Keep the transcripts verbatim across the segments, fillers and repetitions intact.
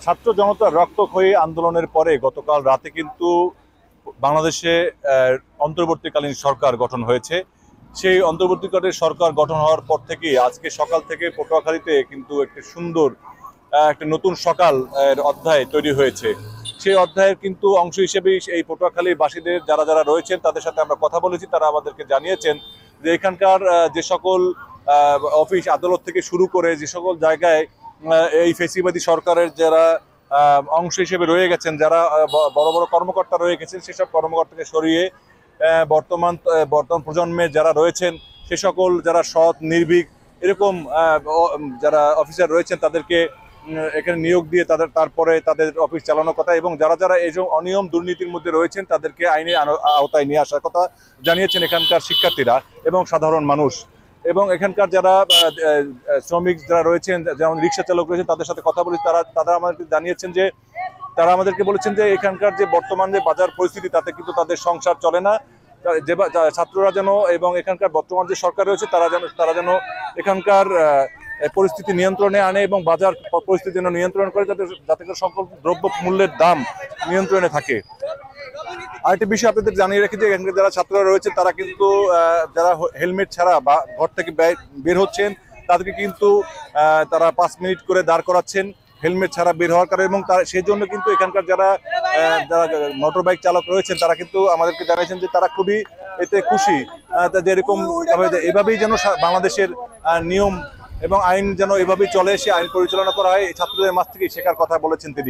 ছাত্র জনতার রক্তক্ষয়ী আন্দোলনের পরে গতকাল রাতে কিন্তু বাংলাদেশে অন্তর্বর্তীকালীন সরকার গঠন হয়েছে। সেই অন্তর্বর্তীকালীন সরকার গঠন হওয়ার পর থেকে আজকে সকাল থেকে পটুয়াখালীতে কিন্তু একটি সুন্দর একটা নতুন সকাল অধ্যায় তৈরি হয়েছে। সেই অধ্যায়ের কিন্তু অংশ হিসেবেই এই পটুয়াখালীর বাসীদের যারা যারা রয়েছেন তাদের সাথে আমরা কথা বলেছি। তারা আমাদেরকে জানিয়েছেন যে এখানকার যে সকল অফিস আদালত থেকে শুরু করে যে সকল জায়গায় এই ফেসিবাদী সরকারের যারা অংশ হিসেবে রয়ে গেছেন, যারা বড় বড় কর্মকর্তা রয়ে গেছেন, সেসব কর্মকর্তাকে সরিয়ে বর্তমান বর্তমান প্রজন্মে যারা রয়েছেন সে সকল যারা সৎ নির্ভীক এরকম যারা অফিসার রয়েছেন তাদেরকে এখানে নিয়োগ দিয়ে তাদের তারপরে তাদের অফিস চালানোর কথা এবং যারা যারা এই যে অনিয়ম দুর্নীতির মধ্যে রয়েছেন তাদেরকে আইনের আওতায় নিয়ে আসার কথা জানিয়েছেন এখানকার শিক্ষার্থীরা এবং সাধারণ মানুষ। এবং এখানকার যারা শ্রমিক যারা রয়েছেন, যেমন রিক্সা চালক রয়েছেন, তাদের সাথে কথা বলেছি। তারা তারা আমাদেরকে জানিয়েছেন যে তারা আমাদেরকে বলেছেন যে এখানকার যে বর্তমান যে বাজার পরিস্থিতি তাতে কিন্তু তাদের সংসার চলে না। যে ছাত্ররা যেন এবং এখানকার বর্তমান যে সরকার রয়েছে তারা যেন তারা যেন এখানকার পরিস্থিতি নিয়ন্ত্রণে আনে এবং বাজার পরিস্থিতি যেন নিয়ন্ত্রণ করে, যাতে যাতে করে সকল দ্রব্য মূল্যের দাম নিয়ন্ত্রণে থাকে। আরেকটি বিষয় আপনাদের জানিয়ে রেখে যে এখানকার যারা ছাত্ররা রয়েছে তারা কিন্তু যারা হেলমেট ছাড়া বা ঘর থেকে বের হচ্ছেন তাদেরকে কিন্তু তারা পাঁচ মিনিট করে দাঁড় করাচ্ছেন হেলমেট ছাড়া বের হওয়ার কারণে। এবং তার সেই জন্য কিন্তু এখানকার যারা যারা মোটর বাইক চালক রয়েছেন তারা কিন্তু আমাদেরকে জানিয়েছেন যে তারা খুবই এতে খুশি, যেরকম এভাবেই যেন বাংলাদেশের নিয়ম এবং আইন যেন এভাবেই চলে এসে আইন পরিচালনা করা হয়, এই ছাত্রদের মাঝ থেকে শেখার কথা বলেছেন তিনি।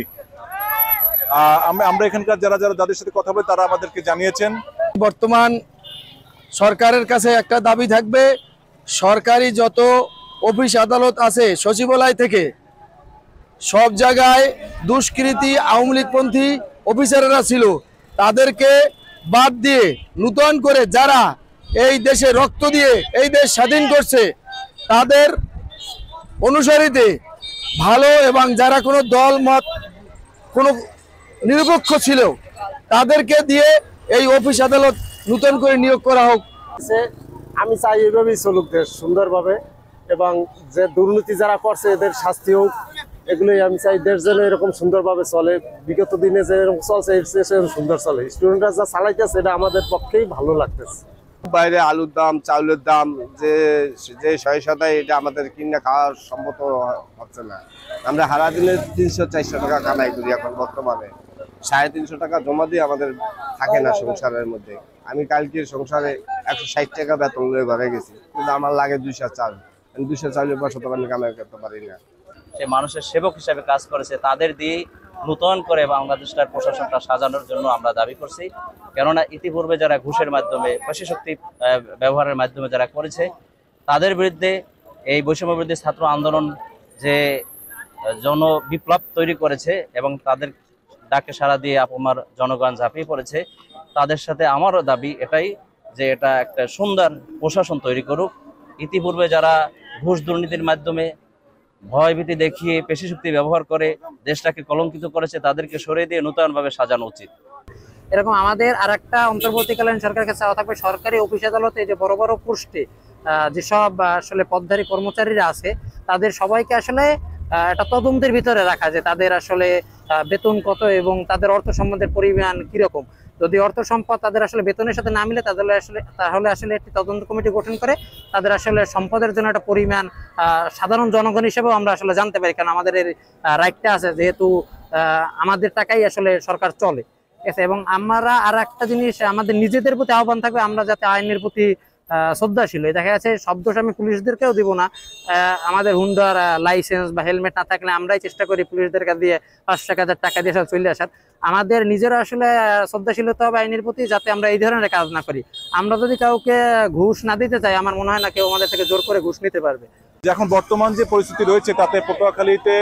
আমরা এখানকার যারা যারা যাদের সাথে কথা বলি তারা আমাদেরকে জানিয়েছেন বর্তমান সরকারের কাছে একটা দাবি থাকবে, সরকারি যত অফিস আদালত আছে সচিবালয় থেকে সব জায়গায় দুষ্কৃতী আওয়ামী লীগপন্থী অফিসাররা ছিল, তাদেরকে বাদ দিয়ে নূতন করে যারা এই দেশে রক্ত দিয়ে এই দেশ স্বাধীন করছে তাদের অনুসারীতে ভালো এবং যারা কোনো দল মত কোনো নিরপেক্ষ ছিল তাদেরকে দিয়ে এই অফিস আদালত নূতন করে নিয়োগ করা হোক। আমি চাই এইভাবেই চলুক দেশ সুন্দরভাবে এবং যে দুর্নীতি যারা করছে এদের শাস্তি হোক, এগুলোই আমি চাই। দেশ যেন এরকম সুন্দরভাবে চলে, বিগত দিনে যে এরকম চলছে এর সুন্দর চলে। স্টুডেন্টরা যা চালাইতেছে এটা আমাদের পক্ষেই ভালো লাগতেছে। বাইরে আলুর দাম চাউলের দাম যে যে সহিষ্ণুতায় এটা আমাদের কিনে খাওয়ার সম্মত হচ্ছে না। আমরা সারা দিনে তিনশো চারশো টাকা কামাই করি, এখন বর্তমানে সাড়ে তিনশো টাকা জমা দিয়ে আমাদের থাকে না সংসারের মধ্যে। আমি কালকে সংসারে একশো ষাট টাকা বেতন নিয়ে ঘরে গেছি, কিন্তু আমার লাগে দুইশো চাল, আমি দুইশো চালের পর শতবার কামাই করতে পারি না। সে মানুষের সেবক হিসাবে কাজ করেছে, তাদের দিয়ে নূতন করে বাংলাদেশটার প্রশাসনটা সাজানোর জন্য আমরা দাবি করছি। কেননা ইতিপূর্বে যারা ঘুষের মাধ্যমে পেশি শক্তি ব্যবহারের মাধ্যমে যারা করেছে তাদের বিরুদ্ধে এই বৈষম্য বিরোধী ছাত্র আন্দোলন যে জন বিপ্লব তৈরি করেছে এবং তাদের ডাকে সাড়া দিয়ে আপনার জনগণ ঝাঁপিয়ে পড়েছে, তাদের সাথে আমারও দাবি এটাই যে এটা একটা সুন্দর প্রশাসন তৈরি করুক। ইতিপূর্বে যারা ঘুষ দুর্নীতির মাধ্যমে ভয়ভীতি দেখিয়ে পেশি শক্তি ব্যবহার করে দেশটাকে কলঙ্কিত করেছে তাদেরকে সরিয়ে দিয়ে নূতনভাবে সাজানো উচিত। এরকম আমাদের আর একটা অন্তর্বর্তীকালীন সরকারের কাছে চাওয়া থাকবে, সরকারি অফিস আদালতে যে বড় বড় পোস্টে যেসব আসলে পদধারী কর্মচারীরা আছে তাদের সবাইকে আসলে একটা তদন্তের ভিতরে রাখা, যে তাদের আসলে বেতন কত এবং তাদের অর্থ সম্পদের পরিমাণ কিরকম। যদি অর্থ সম্পদ তাদের আসলে বেতনের সাথে না মিলে তাদের আসলে তাহলে আসলে একটি তদন্ত কমিটি গঠন করে তাদের আসলে সম্পদের জন্য একটা পরিমাণ সাধারণ জনগণ হিসেবেও আমরা আসলে জানতে পারি, কারণ আমাদের এর রাইটটা আছে, যেহেতু আমাদের টাকাই আসলে সরকার চলে। ঠিক আছে, এবং আমরা আর একটা জিনিস আমাদের নিজেদের প্রতি আহ্বান থাকবে, আমরা যাতে আইনের প্রতি শ্রদ্ধাশীল হই। দেখা যাচ্ছে সব দোষ আমি পুলিশদেরকেও দিব না, আমাদের হুন্ডার লাইসেন্স বা হেলমেট না থাকলে আমরাই চেষ্টা করি পুলিশদের কাছে দিয়ে পাঁচশো এক হাজার টাকা দিয়ে চলে আসার। আমাদের নিজেরা আসলে শ্রদ্ধাশীল হতে হবে আইনের প্রতি, যাতে আমরা এই ধরনের কাজ না করি। আমরা যদি কাউকে ঘুষ না দিতে চাই আমার মনে হয় না কেউ আমাদের থেকে জোর করে ঘুষ নিতে পারবে। এখন বর্তমান যে পরিস্থিতি রয়েছে তাতে পটুয়াখালীতে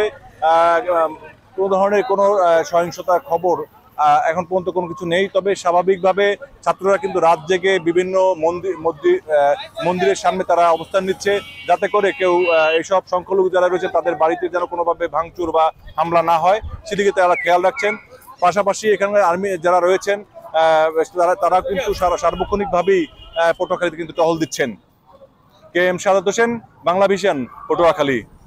কোনো ধরনের কোনো সহিংসতার খবর এখন পর্যন্ত কোনো কিছু নেই। তবে স্বাভাবিকভাবে ছাত্ররা কিন্তু রাত জেগে বিভিন্ন মন্দির মন্দিরের সামনে তারা অবস্থান নিচ্ছে, যাতে করে কেউ এইসব সংখ্যালঘু যারা রয়েছে তাদের বাড়িতে যেন কোনোভাবে ভাঙচুর বা হামলা না হয় সেদিকে তারা খেয়াল রাখছেন। পাশাপাশি এখানকার আর্মি যারা রয়েছেন তারা তারা কিন্তু সার্বক্ষণিকভাবেই পটুয়াখালীতে কিন্তু টহল দিচ্ছেন। কে এম সাদাত হোসেন, বাংলা ভিশন, পটুয়াখালী।